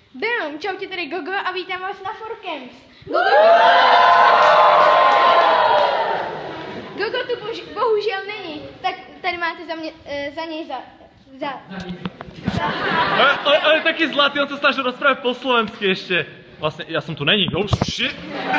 Bum, čau ti tady Gogo a vítám vás na Forcamps. Gogo tu bohužel není, tak tady máte za něj Ale taký zlatý, on sa snažil rozprávať po slovensky ešte. Vlastne, ja som tu není. Oh shit.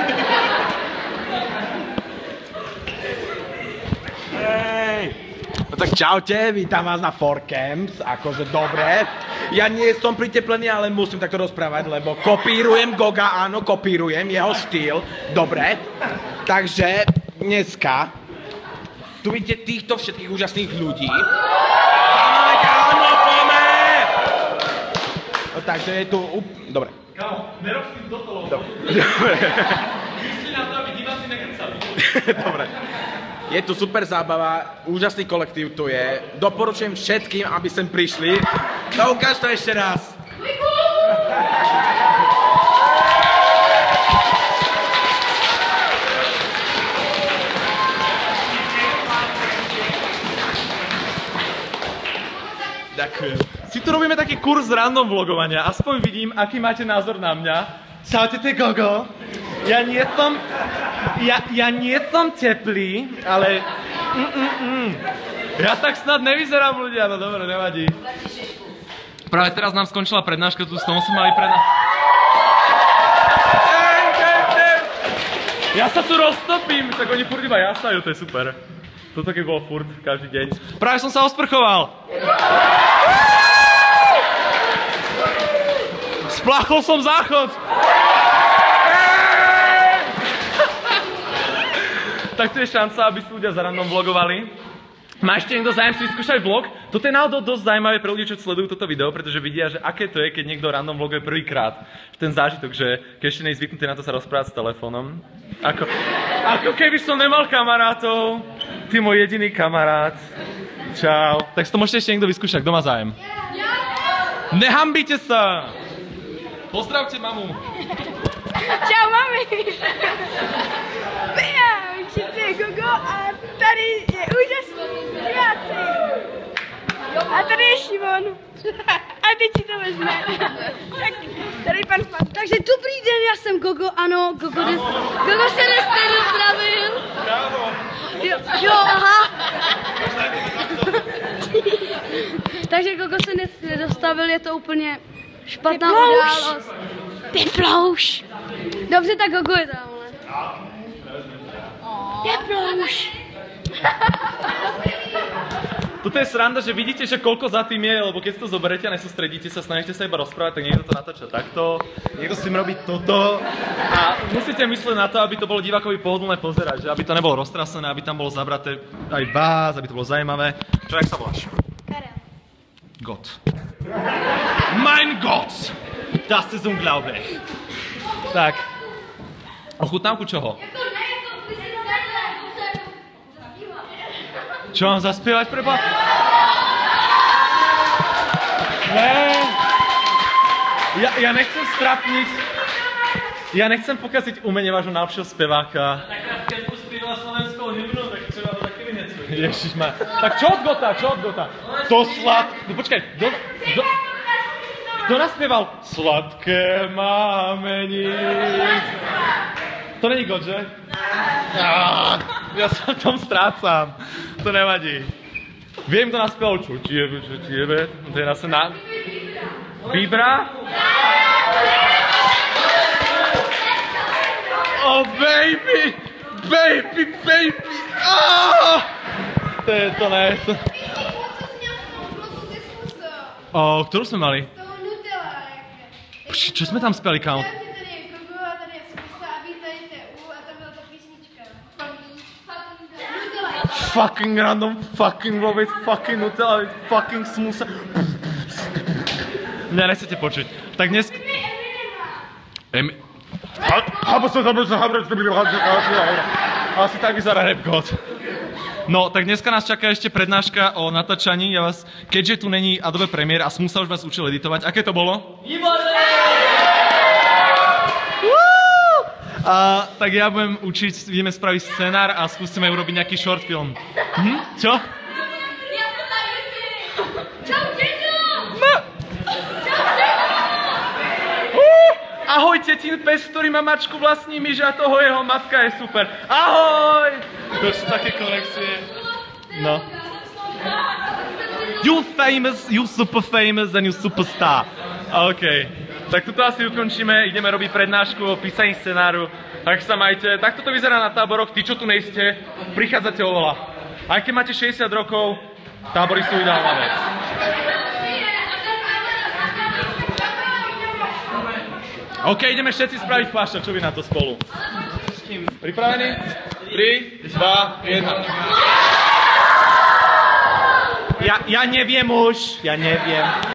Hej! No tak čaute, vítam vás na Forcamps, akože dobre. Ja nie som priteplený, ale musím takto rozprávať, lebo kopírujem Goga, áno, kopírujem jeho štýl, dobre. Takže dneska tu vidíte týchto všetkých úžasných ľudí. Áno, poďme! No takže je tu, dobre. Kámo, nerob s tým dotolom. Dobre. Myslí na to, aby diváci nekrcali. Dobre. Je tu super zábava, úžasný kolektív tu je. Doporučujem všetkým, aby sem prišli. No ukáž to ešte raz. Ďakujem. Si tu robíme taký kurz random vlogovania, aspoň vidím, aký máte názor na mňa. Čaute, ty Gogo. Ja nie som teplý, ale... Ja tak snad nevyzerám, ľudia, no dobre, nevadí. Práve teraz nám skončila prednáška, tu s tom sme mali prednášku. Ja sa tu roztopím, tak oni furt iba jasajú, to je super. Toto keď bolo furt, každý deň. Práve som sa osprchoval. Splachol som záchod. Tak tu je šanca, aby si ľudia za random vlogovali. Má ešte niekto zájem si vyskúšať vlog? Toto je náhodou dosť zaujímavé pre ľudí, čo sledujú toto video, pretože vidia, že aké to je, keď niekto random vloguje prvýkrát. Ten zážitok, že keď ešte nie je zvyknutý na to sa rozprávať s telefónom. Ako keby som nemal kamarátov. Ty môj jediný kamarát. Čau. Tak si to môžete ešte niekto vyskúšať, kto má zájem? Nehambite sa! Pozdravte mamu. Čau mami. Všichni Gogo a tady je úžasný diváci. A tady je Šimon. A teď si to vezme. Tak, tady pan Span. Takže dobrý den, já jsem Gogo, ano, Gogo se dnes nedopravil. Jo, aha. Takže Gogo se dnes nedostavil, je to úplně špatná událost. Teplouš. Dobře, tak Gogo je tamhle. Teplouš. Toto je sranda, že vidíte, že koľko za tým je, lebo keď si to zoberete a nesústredíte sa, snažíte sa iba rozprávať, tak niekto to natáča takto, niekto s tým robí toto a musíte myslieť na to, aby to bolo divákovi pohodlné pozerať, že aby to nebolo roztrasené, aby tam bolo zabraté aj vás, aby to bolo zaujímavé. Čo, jak sa voláš? Karel. Gott. Mein Gott! Das ist unglaublich. Tak. Ochutnávku čoho? Čo mám zaspievať, preba? Ne. Ja nechcem strapniť. Ja nechcem pokaziť umenie vášho najlepšieho speváka. Tak keď uspievala slovenskou hymnu, tak treba to také vyhecúť. Ježišmar. Tak čo od Gota? To no počkaj. Kto naspieval? Sladké máme nic. To není God, že? Ja sa v tom strácam. To nevadí. Viem, kto naspieval čo ti jebe. To je zase na... Bíbra? Oh baby! To ne. Ktorú sme mali? Čo sme tam speli, kámo? Fucking random, fucking love it, fucking Nutella, fucking smoothie. Mňa nechcete počuť. Tak dnes... Asi tak vyzerá Rap God. No, tak dneska nás čaká ešte prednáška o natáčaní. Keďže tu není Adobe Premiere a Smusa už vás učil editovať. Aké to bolo? Tak ja budem učiť, ideme spraviť scenár a skúsime urobiť nejaký short film. Čo? ahoj tetín pes, ktorý má mačku vlastní myš a toho jeho matka je super. Ahoj! To sú také konexie. No. You famous, you super famous and you superstar. OK. Tak tuto asi ukončíme, ideme robiť prednášku o písaní scenáru. Tak sa majte. Takto to vyzerá na táboroch. Tí, čo tu nejste, prichádzate oveľa. Aj keď máte 60 rokov, tábory sú ideálna vec. OK, ideme všetci spraviť plášťa, čo vy na to spolu? Pripravení? 3, 2, 1. Ja neviem už, ja neviem.